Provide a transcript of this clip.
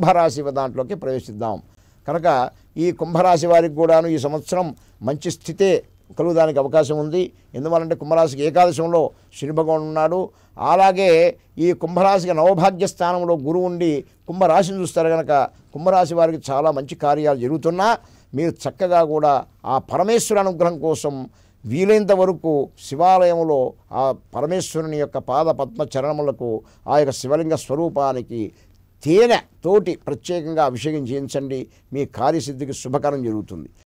కుంభరాశి దాంట్లోకి ప్రవేశిద్దాం. కనుక ఈ కుంభరాశి వారికి కూడాను ఈ సంవత్సరం మంచి స్థితే కలుగుదానికి అవకాశం ఉంది. ఎందువలంటే కుంభరాశికి ఏకాదశంలో శని భగవానుడు ఉన్నాడు. అలాగే ఈ కుంభరాశికి నవభాగ్య స్థానంలో గురువు ఉండి కుంభరాశిని చూస్తారు. కనుక కుంభరాశి వారికి చాలా మంచి కార్యాలు జరుగుతున్నా మీరు చక్కగా కూడా ఆ పరమేశ్వర అనుగ్రహం కోసం వీలైనంత వరకు శివాలయంలో ఆ పరమేశ్వరుని యొక్క పాద పద్మ చరణములకు ఆ యొక్క శివలింగ స్వరూపానికి తేనె తోటి ప్రత్యేకంగా అభిషేకం చేయించండి. మీ కార్యసిద్ధికి శుభకరం జరుగుతుంది.